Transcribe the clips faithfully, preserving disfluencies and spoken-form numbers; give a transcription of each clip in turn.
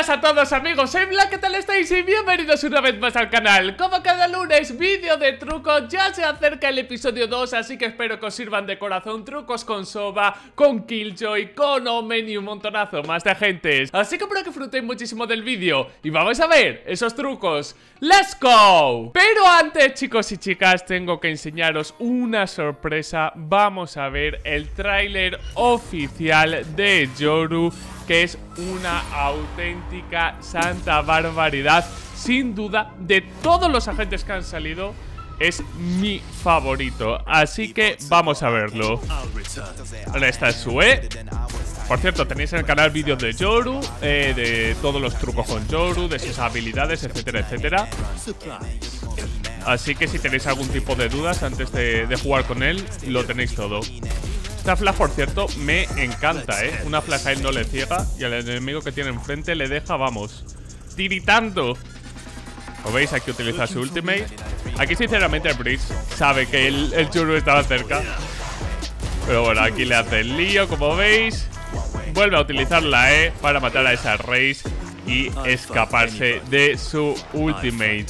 buenas a todos amigos, soy Black, ¿qué tal estáis? Y bienvenidos una vez más al canal. Como cada lunes, vídeo de trucos, ya se acerca el episodio dos, así que espero que os sirvan de corazón trucos con Sova, con Killjoy, con Omen y un montonazo más de agentes. Así que espero que disfrutéis muchísimo del vídeo y vamos a ver esos trucos. ¡Let's go! Pero antes, chicos y chicas, tengo que enseñaros una sorpresa. Vamos a ver el tráiler oficial de Yoru, que es una auténtica santa barbaridad. Sin duda, de todos los agentes que han salido, es mi favorito. Así que vamos a verlo. Ahora está Sue. Por cierto, tenéis en el canal vídeos de Yoru, eh, de todos los trucos con Yoru, de sus habilidades, etcétera, etcétera. Así que si tenéis algún tipo de dudas antes de, de jugar con él, lo tenéis todo. Esta flash, por cierto, me encanta, ¿eh? Una flash a él no le ciega y al enemigo que tiene enfrente le deja, vamos, tiritando. ¿Lo veis? Aquí utiliza su ultimate. Aquí, sinceramente, el Breeze sabe que el, el Yoru estaba cerca. Pero bueno, aquí le hace el lío, como veis. Vuelve a utilizar la E para matar a esa Raze y escaparse de su ultimate.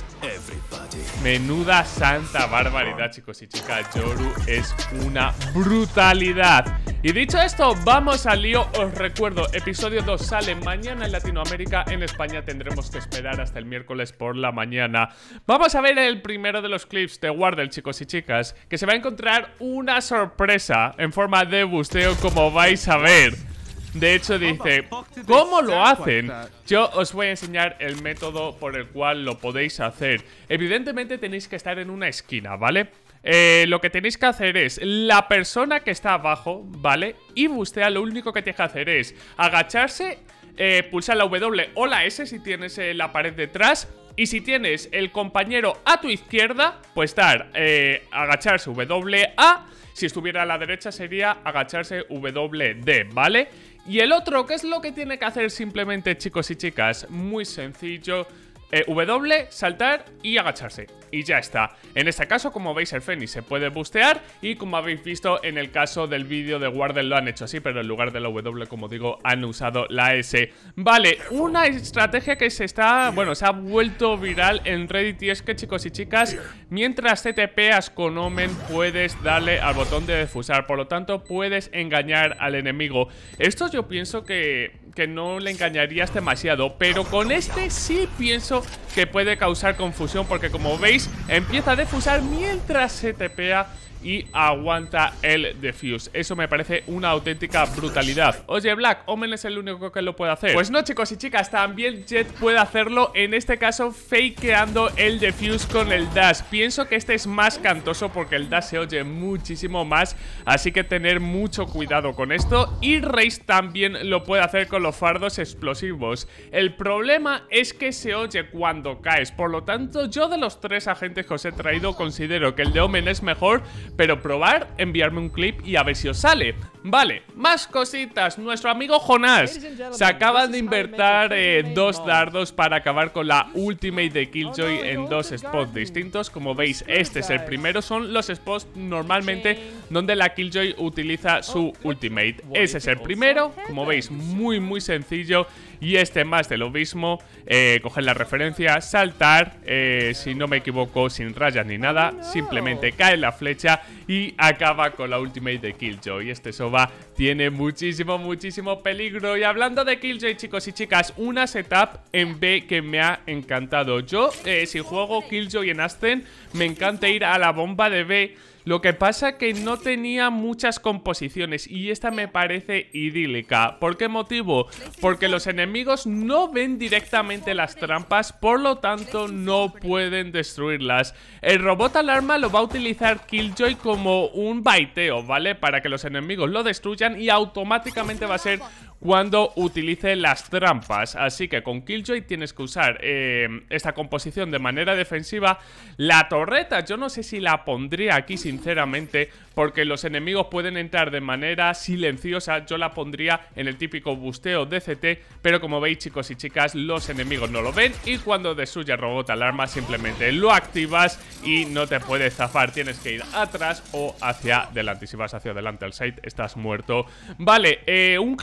Menuda santa barbaridad, chicos y chicas. Yoru es una brutalidad. Y dicho esto, vamos al lío. Os recuerdo, episodio dos sale mañana en Latinoamérica. En España tendremos que esperar hasta el miércoles por la mañana. Vamos a ver el primero de los clips de Wardell, chicos y chicas, que se va a encontrar una sorpresa en forma de busteo, como vais a ver. De hecho dice, ¿cómo lo hacen? Yo os voy a enseñar el método por el cual lo podéis hacer. Evidentemente tenéis que estar en una esquina, ¿vale? Eh, lo que tenéis que hacer es, la persona que está abajo, ¿vale? Y bustea, lo único que tiene que hacer es agacharse, eh, pulsar la W o la S si tienes eh, la pared detrás. Y si tienes el compañero a tu izquierda, pues dar, eh, agacharse W A. Si estuviera a la derecha sería agacharse W D, ¿vale? Y el otro, ¿qué es lo que tiene que hacer simplemente, chicos y chicas? Muy sencillo. Eh, W, saltar y agacharse. Y ya está. En este caso, como veis, el Fénix se puede bustear. Y como habéis visto en el caso del vídeo de Wardell, lo han hecho así, pero en lugar de la W, como digo, han usado la S. Vale, una estrategia que se está... Bueno, se ha vuelto viral en Reddit. Y es que, chicos y chicas, mientras te tepeas con Omen, puedes darle al botón de defusar. Por lo tanto, puedes engañar al enemigo. Esto yo pienso que... que no le engañarías demasiado, pero con este sí pienso que puede causar confusión, porque como veis empieza a defusar mientras se tepea y aguanta el defuse. Eso me parece una auténtica brutalidad. Oye, Black, Omen es el único que lo puede hacer. Pues no, chicos y chicas, también Jet puede hacerlo, en este caso fakeando el defuse con el dash. Pienso que este es más cantoso porque el dash se oye muchísimo más, así que tener mucho cuidado con esto. Y Raze también lo puede hacer con los fardos explosivos. El problema es que se oye cuando caes, por lo tanto yo de los tres agentes que os he traído considero que el de Omen es mejor. Pero probar, enviarme un clip y a ver si os sale. Vale, más cositas. Nuestro amigo Jonás se acaba de invertir eh, dos dardos para acabar con la ultimate de Killjoy en dos spots distintos. Como veis, este es el primero. Son los spots normalmente donde la Killjoy utiliza su ultimate. Ese es el primero. Como veis, muy muy sencillo. Y este más de lo mismo. eh, Coger la referencia, saltar, eh, si no me equivoco, sin rayas ni nada. Simplemente cae la flecha y acaba con la ultimate de Killjoy. Este Sova tiene muchísimo, muchísimo peligro. Y hablando de Killjoy, chicos y chicas, una setup en B que me ha encantado. Yo, eh, si juego Killjoy en Ascent, me encanta ir a la bomba de B. Lo que pasa que no tenía muchas composiciones y esta me parece idílica. ¿Por qué motivo? Porque los enemigos no ven directamente las trampas, por lo tanto no pueden destruirlas. El robot alarma lo va a utilizar Killjoy como un baiteo, ¿vale? Para que los enemigos lo destruyan y automáticamente va a ser cuando utilice las trampas. Así que con Killjoy tienes que usar eh, esta composición de manera defensiva. La torreta yo no sé si la pondría aquí sinceramente, porque los enemigos pueden entrar de manera silenciosa. Yo la pondría en el típico busteo D C T, pero como veis, chicos y chicas, los enemigos no lo ven y cuando destruye el robot alarma simplemente lo activas y no te puedes zafar. Tienes que ir atrás o hacia adelante. Si vas hacia adelante al site estás muerto. Vale, eh, un clip que me ha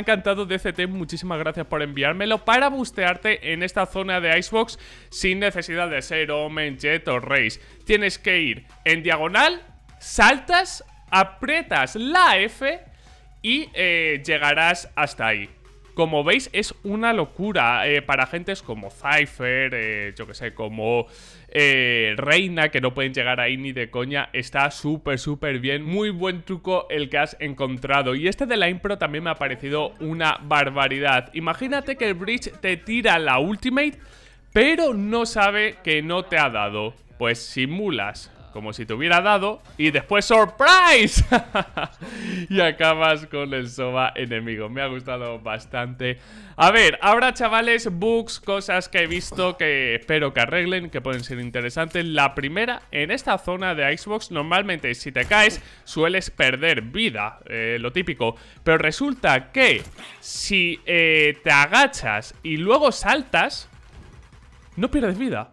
encantado D C T, muchísimas gracias por enviármelo, para bustearte en esta zona de Icebox sin necesidad de ser Omen, Jet o Raze. Tienes que ir en diagonal, saltas, aprietas la F y eh, llegarás hasta ahí. Como veis, es una locura eh, para gentes como Cypher, eh, yo que sé, como eh, Reina, que no pueden llegar ahí ni de coña. Está súper, súper bien. Muy buen truco el que has encontrado. Y este de la impro también me ha parecido una barbaridad. Imagínate que el Bridge te tira la ultimate, pero no sabe que no te ha dado. Pues simulas como si te hubiera dado y después ¡surprise! Y acabas con el Sova enemigo. Me ha gustado bastante. A ver, ahora chavales, bugs, cosas que he visto que espero que arreglen, que pueden ser interesantes. La primera, en esta zona de Icebox, normalmente si te caes sueles perder vida, eh, lo típico. Pero resulta que si eh, te agachas y luego saltas, no pierdes vida.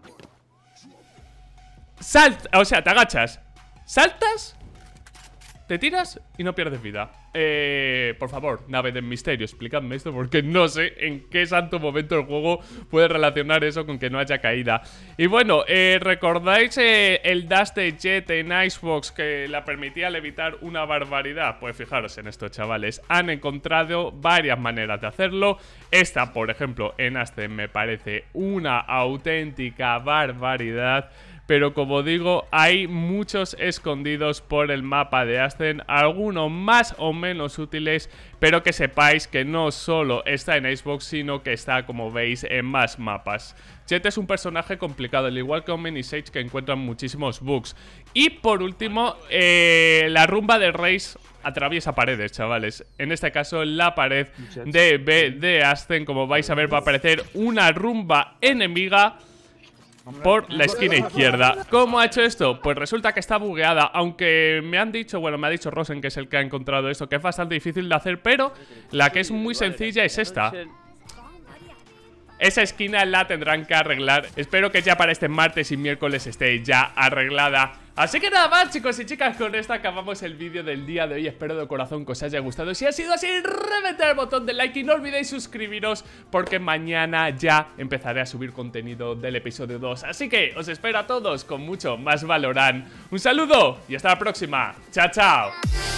Salta, o sea, te agachas, saltas, te tiras y no pierdes vida. Eh, por favor, nave del misterio, explicadme esto porque no sé en qué santo momento el juego puede relacionar eso con que no haya caída. Y bueno, eh, ¿recordáis eh, el dash de Jet en Icebox que la permitía levitar una barbaridad? Pues fijaros en esto, chavales. Han encontrado varias maneras de hacerlo. Esta, por ejemplo, en Ascen me parece una auténtica barbaridad. Pero como digo, hay muchos escondidos por el mapa de Ascen, algunos más o menos útiles, pero que sepáis que no solo está en Icebox, sino que está, como veis, en más mapas. Jet es un personaje complicado, al igual que Omen y Sage, que encuentran muchísimos bugs. Y por último, eh, la rumba de Raze atraviesa paredes, chavales. En este caso, la pared de B de Ascen, como vais a ver, va a aparecer una rumba enemiga por la esquina izquierda. ¿Cómo ha hecho esto? Pues resulta que está bugueada. Aunque me han dicho, bueno, me ha dicho Rosen, que es el que ha encontrado esto, que es bastante difícil de hacer, pero la que es muy sencilla es esta. Esa esquina la tendrán que arreglar. Espero que ya para este martes y miércoles esté ya arreglada. Así que nada más, chicos y chicas, con esto acabamos el vídeo del día de hoy. Espero de corazón que os haya gustado. Si ha sido así, reventad el botón de like y no olvidéis suscribiros, porque mañana ya empezaré a subir contenido del episodio dos. Así que os espero a todos con mucho más Valorant. Un saludo y hasta la próxima. Chao, chao.